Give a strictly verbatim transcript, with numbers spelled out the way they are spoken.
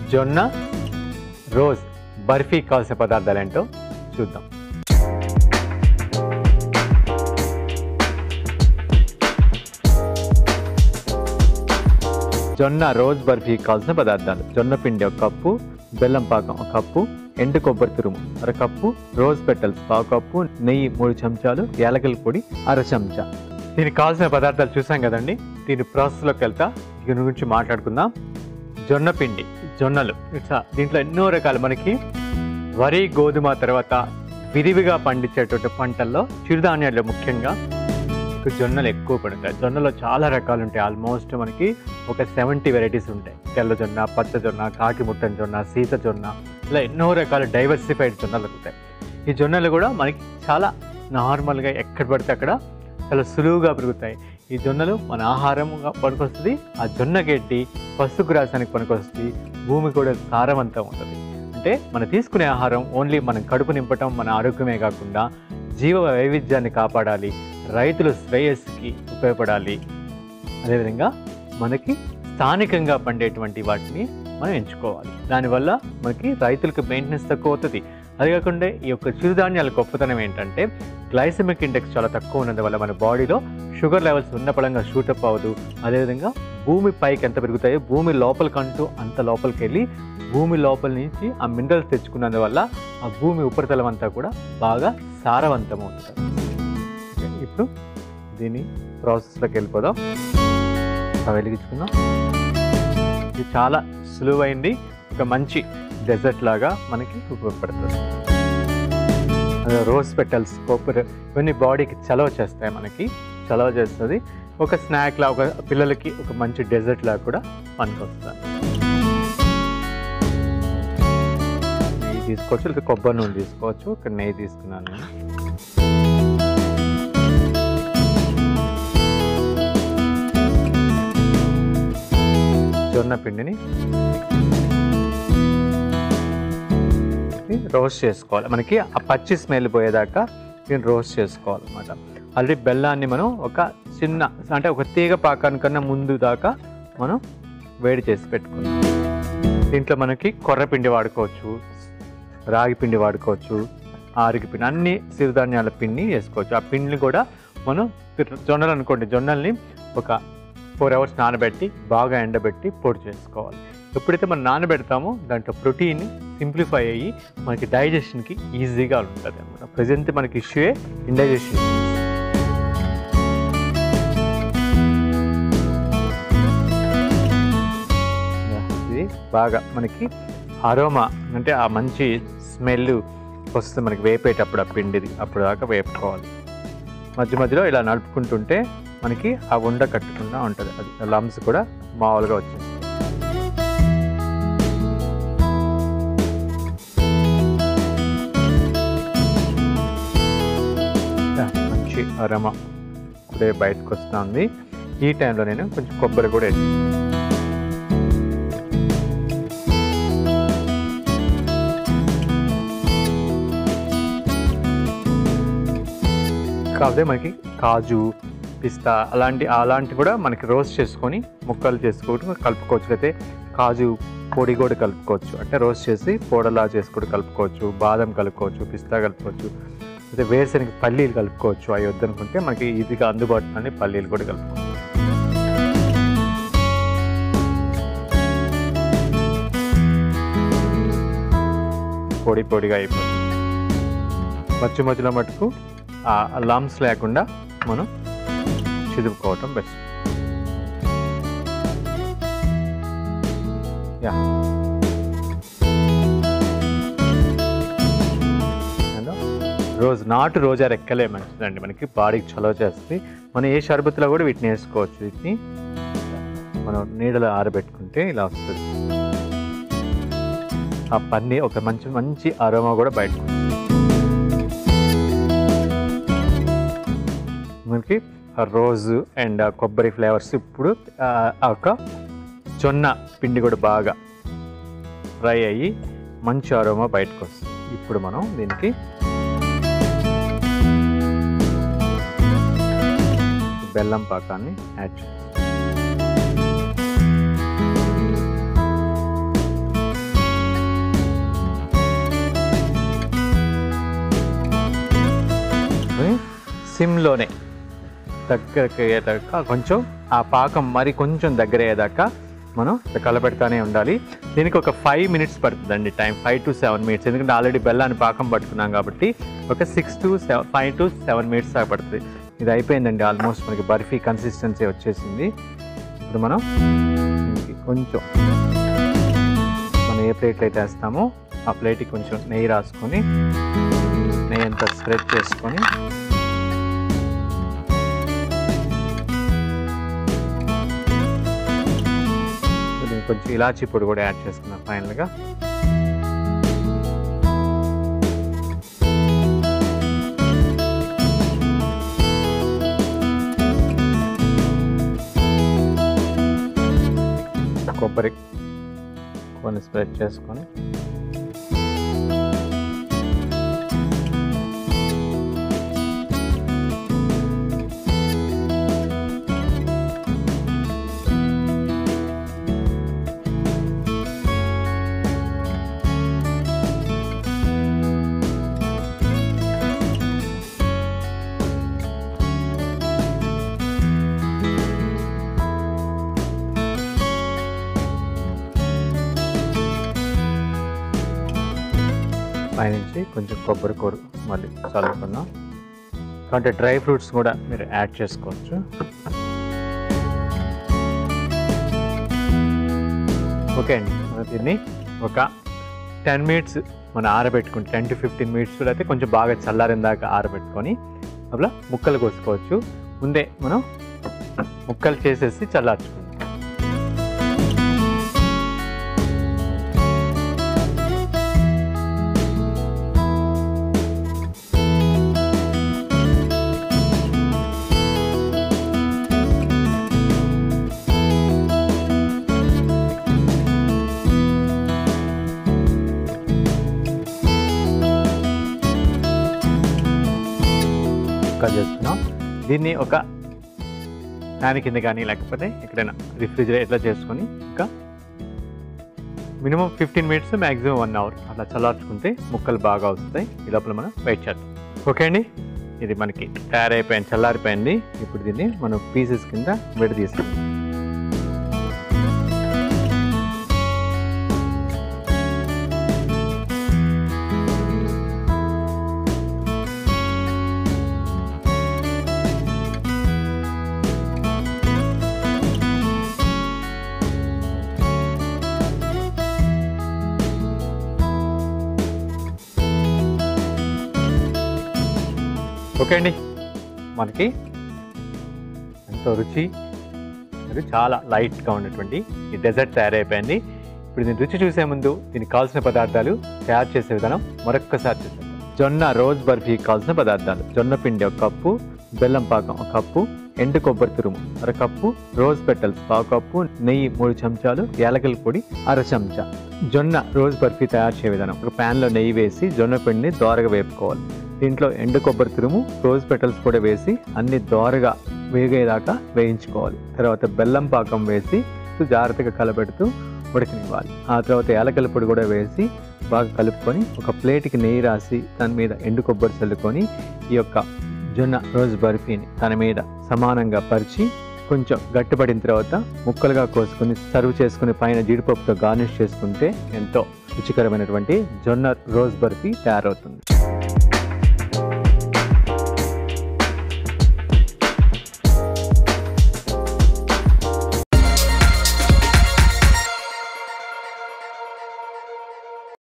జొన్న రోజ్ బర్ఫీ కావాల్సిన పదార్థాలు ఏంటో చూద్దాం. జొన్న రోజ్ బర్ఫీ కావాల్సిన పదార్థాలు: జొన్న పిండి ఒక కప్పు, బెల్లం పాకం ఒక కప్పు, ఎండు కొబ్బరి తురుము అర కప్పు, రోజ్ పెటల్స్ పావు కప్పు, నెయ్యి మూడు చెంచాలు, యాలకుల పొడి అర చెంచా. దీనికి కావాల్సిన పదార్థాలు చూసాం కదండి. దీని ప్రాసెస్లోకి వెళ్తా దీని గురించి మాట్లాడుకుందాం. జొన్న పిండి, జొన్నలు ఇట్లా దీంట్లో ఎన్నో రకాలు మనకి వరి గోధుమ తర్వాత విరివిగా పండించేటువంటి పంటల్లో చిరుధాన్యాలు ముఖ్యంగా జొన్నలు ఎక్కువ పడతాయి. జొన్నలో చాలా రకాలు ఉంటాయి. ఆల్మోస్ట్ మనకి ఒక సెవెంటీ వెరైటీస్ ఉంటాయి. తెల్ల జొన్న, పచ్చ జొన్న, కాకి ముట్టని జొన్న, సీత జొన్న, ఇలా ఎన్నో రకాల డైవర్సిఫైడ్ జొన్నలు ఉంటాయి. ఈ జొన్నలు కూడా మనకి చాలా నార్మల్గా ఎక్కడ పడితే అక్కడ చాలా సులువుగా పెరుగుతాయి. ఈ జొన్నలు మన ఆహారంగా పనికొస్తుంది. ఆ జొన్న గడ్డి పశుగ్రాసానికి పనికొస్తుంది. భూమి కూడా సారవంతం ఉంటుంది. అంటే మనం తీసుకునే ఆహారం ఓన్లీ మనం కడుపు నింపటం, మన ఆరోగ్యమే కాకుండా జీవ వైవిధ్యాన్ని కాపాడాలి, రైతుల శ్రేయస్సుకి ఉపయోగపడాలి. అదేవిధంగా మనకి స్థానికంగా పండేటువంటి వాటిని మనం ఎంచుకోవాలి. దానివల్ల మనకి రైతులకు మెయింటెనెన్స్ తక్కువ అవుతుంది. అదే కాకుండా ఈ యొక్క చిరుధాన్యాల గొప్పతనం ఏంటంటే గ్లైసెమిక్ ఇండెక్స్ చాలా తక్కువ ఉన్నందువల్ల మన బాడీలో షుగర్ లెవెల్స్ ఉన్న పడంగా షూటప్ అవ్వదు. అదేవిధంగా భూమి పైకి ఎంత పెరుగుతాయో భూమి లోపలికంటూ అంత లోపలికి వెళ్ళి భూమి లోపల నుంచి ఆ మినరల్స్ తెచ్చుకున్నందువల్ల ఆ భూమి ఉపరితలం అంతా కూడా బాగా సారవంతం అవుతుంది. ఇప్పుడు దీని ప్రాసెస్లోకి వెళ్ళిపోదాం. వెలిగించుకుందాం. ఇది చాలా సులువైంది. ఒక మంచి డెజర్ట్ లాగా మనకి ఉపయోగపడుతుంది. రోజ్ పెటల్స్, కొబ్బరి ఇవన్నీ బాడీకి చలవ చేస్తాయి, మనకి చలవ చేస్తుంది. ఒక స్నాక్ లా, ఒక పిల్లలకి ఒక మంచి డెజర్ట్ లాగా కూడా మనకు వస్తుంది. నెయ్యి తీసుకోవచ్చు, లేదా కొబ్బరి నూనె తీసుకోవచ్చు. ఇక్కడ నెయ్యి తీసుకున్నాను నేను. జొన్న పిండిని రోస్ట్ చేసుకోవాలి. మనకి ఆ పచ్చి స్మెల్ పోయేదాకా దీన్ని రోస్ట్ చేసుకోవాలన్నమాట. ఆల్రెడీ బెల్లాన్ని మనం ఒక చిన్న అంటే ఒక తీగ పాకానికన్నా ముందు దాకా మనం వేడి చేసి పెట్టుకోవాలి. దీంట్లో మనకి కొర్రపిండి వాడుకోవచ్చు, రాగి పిండి వాడుకోవచ్చు, ఆరిగి పిండి, అన్ని సిరిధాన్యాల పిండి వేసుకోవచ్చు. ఆ పిండిని కూడా మనం జొన్నలు అనుకోండి, జొన్నల్ని ఒక ఫోర్ అవర్స్ నానబెట్టి బాగా ఎండబెట్టి పొడి చేసుకోవాలి. ఎప్పుడైతే మనం నానబెడతామో దాంట్లో ప్రోటీన్ సింప్లిఫై అయ్యి మనకి డైజెషన్కి ఈజీగా ఉంటుంది అనమాట. ప్రజెంట్ మనకి ఇష్యూయే ఇండైజెషన్. ఇది బాగా మనకి అరోమా అంటే ఆ మంచి స్మెల్ వస్తుంది మనకి వేపేటప్పుడు ఆ పిండిది. అప్పుడు దాకా వేపుకోవాలి. మధ్య మధ్యలో ఇలా నడుపుకుంటుంటే మనకి ఆ ఉండ కట్టకుండా ఉంటుంది. అది లమ్స్ కూడా మామూలుగా వచ్చేస్తుంది. మంచి అరమ ఇప్పుడే బయటకు వస్తుంది. ఈ టైంలో నేను కొంచెం కొబ్బరి కూడా వేసి కాకపోతే మనకి కాజు, పిస్తా అలాంటి అలాంటి కూడా మనకి రోస్ట్ చేసుకొని ముక్కలు చేసుకుంటూ కలుపుకోవచ్చు. అయితే కాజు పొడి కూడా కలుపుకోవచ్చు. అంటే రోస్ట్ చేసి పొడలా చేసుకుంటూ కలుపుకోవచ్చు. బాదం కలుపుకోవచ్చు, పిస్తా కలుపుకోవచ్చు, అయితే వేరుశనగ పల్లీలు కలుపుకోవచ్చు. అవి వద్దనుకుంటే మనకి ఈజీగా అందుబాటులోనే పల్లీలు కూడా కలుపుకోవచ్చు. పొడి పొడిగా అయిపోతుంది. మధ్య మధ్యలో మటుకు ఆ లమ్స్ లేకుండా మనం చిదుపుకోవటం బెస్ట్. యా రోజు నాటు రోజా రెక్కలే మంచిదండి, మనకి బాడీకి చలవ చేస్తుంది. మనం ఏ షర్బత్లో కూడా వీటిని వేసుకోవచ్చు. వీటిని మనం నీడలో ఆరబెట్టుకుంటే ఇలా వస్తుంది. ఆ పన్నీ ఒక మంచి మంచి అరోమా కూడా బయటకు వస్తుంది. మనకి రోజు అండ్ కొబ్బరి ఫ్లేవర్స్. ఇప్పుడు ఒక జొన్న పిండి కూడా బాగా ఫ్రై అయ్యి మంచి అరోమా బయటకు వస్తుంది. ఇప్పుడు మనం దీనికి బెల్లం పాకాన్ని యాడ్ చేస్తాం. సిమ్లోనే దగ్గరికి అయ్యేదాకా, కొంచెం ఆ పాకం మరి కొంచెం దగ్గర అయ్యేదాకా మనం కలపెడతానే ఉండాలి. దీనికి ఒక ఫైవ్ మినిట్స్ పడుతుందండి time, five to seven minutes ఎందుకంటే ఆల్రెడీ బెల్లాన్ని పాకం పట్టుకున్నాం కాబట్టి ఒక six to seven five to seven minutes దాకా పడుతుంది. ఇది అయిపోయిందండి, ఆల్మోస్ట్ మనకి బర్ఫీ కన్సిస్టెన్సీ వచ్చేసింది. ఇప్పుడు మనం కొంచెం మనం ఏ ప్లేట్లో అయితే వేస్తామో ఆ ప్లేట్కి కొంచెం నెయ్యి రాసుకొని నెయ్యి అంతా స్ప్రెడ్ చేసుకొని కొంచెం ఇలాచీ పొడి కూడా యాడ్ చేసుకున్నాం ఫైనల్గా. కొబ్బరి కొన్ని స్ప్రెడ్ చేసుకొని పైనుంచి కొంచెం కొబ్బరి కూర మళ్ళీ చల్లుకున్నాం. అంటే డ్రై ఫ్రూట్స్ కూడా మీరు యాడ్ చేసుకోవచ్చు. ఓకే అండి, మనం దీన్ని ఒక టెన్ మినిట్స్ మనం ఆరబెట్టుకుని టెన్ టు ఫిఫ్టీన్ మినిట్స్ అయితే కొంచెం బాగా చల్లారిన దాకా ఆరబెట్టుకొని అలా ముక్కలు కోసుకోవచ్చు. ముందే మనం ముక్కలు చేసేసి చల్లార్చుకుంటాం. చేస్తున్నాం దీన్ని ఒక ఫ్యాన్ కింద కానీ లేకపోతే ఎక్కడైనా రిఫ్రిజిరేటర్లో చేసుకొని ఇంకా minimum fifteen minutes maximum one hour అట్లా చల్లార్చుకుంటే ముక్కలు బాగా వస్తాయి. ఈ లోపల మనం వెయిట్ చేద్దాం. ఓకే అండి, ఇది మనకి తయారైపోయింది, చల్లారిపోయింది. ఇప్పుడు దీన్ని మనం పీసెస్ కింద విడదీస్తాం. ఓకే అండి, మనకి ఎంతో రుచి అది చాలా లైట్గా ఉన్నటువంటి ఈ డెజర్ట్ తయారైపోయింది. ఇప్పుడు దీని రుచి చూసే ముందు దీనికి కావాల్సిన పదార్థాలు తయారు చేసే విధానం మరొక్కసారి చూద్దాం. జొన్న రోజ్ బర్ఫీ కావాల్సిన పదార్థాలు: జొన్న పిండి ఒక కప్పు, బెల్లం పాకం ఒక కప్పు, ఎండు కొబ్బరి తురుము అర కప్పు, రోజ్ పెటల్స్ పావు కప్పు, నెయ్యి మూడు చెంచాలు, యాలకుల పొడి అర చెంచా. జొన్న రోజ్ బర్ఫీ తయారు చేసే విధానం: ఒక ప్యాన్లో నెయ్యి వేసి జొన్న పిండిని దోరగా వేపుకోవాలి. దీంట్లో ఎండు కొబ్బరి తురుము, రోజ్ పెటల్స్ కూడా వేసి అన్ని దోరగా వేగేదాకా వేయించుకోవాలి. తర్వాత బెల్లం పాకం వేసి జాగ్రత్తగా కలబెడుతూ ఉడకనివ్వాలి. ఆ తర్వాత యాలకుల పొడి కూడా వేసి బాగా కలుపుకొని ఒక ప్లేట్కి నెయ్యి రాసి దాని మీద ఎండు కొబ్బరి చల్లుకొని ఈ యొక్క జొన్న రోజ్ బర్ఫీని దాని మీద సమానంగా పరిచి కొంచెం గట్టిపడిన తర్వాత ముక్కలుగా కోసుకొని సర్వ్ చేసుకుని పైన జీడిపప్పుతో గార్నిష్ చేసుకుంటే ఎంతో రుచికరమైనటువంటి జొన్న రోజ్ బర్ఫీ తయారవుతుంది.